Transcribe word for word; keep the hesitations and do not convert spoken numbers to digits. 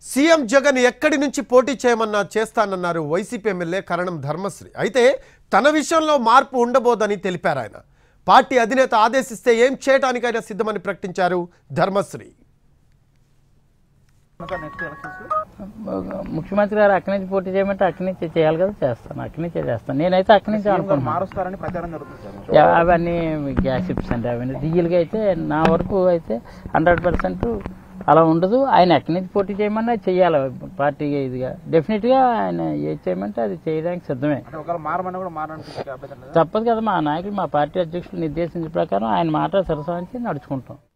CM Jagan ఎక్కడి నుంచి పోటీ చేయమన్నా చేస్తానన్నారు వైసీపీ ఎమ్మెల్యే కరణం ధర్మశ్రీ. అయితే తన విషయంలో మార్పు ఉండబోదని తెలిపారు. ఆయన పార్టీ అధినేత ఆదేశిస్తే ఏం చేయడానికైనా సిద్ధమని ప్రకటించారు ధర్మశ్రీ. ముఖ్యమంత్రి గారు అక్కడి నుంచి పోటీ చేయమంటే అక్కడి నుంచి చేయాలి కదా, చేస్తాను. అక్కడి నుంచే చేస్తాను. నేనైతే అక్కడి నుంచి అనుకుంటున్నాను. అవన్నీ గ్యాసిప్స్ అంటే అవన్నీ రియల్గా అయితే నా వరకు అయితే హండ్రెడ్ పర్సెంట్ అలా ఉండదు. ఆయన ఎక్కడి నుంచి పోటీ చేయమన్నా చెయ్యాలి పార్టీగా. ఇదిగా డెఫినెట్గా ఆయన ఏది చేయమంటే అది చేయడానికి సిద్ధమే. తప్పదు కదా, మా నాయకులు మా పార్టీ అధ్యక్షులు నిర్దేశించిన ప్రకారం ఆయన మాట సరసానికి నడుచుకుంటాం.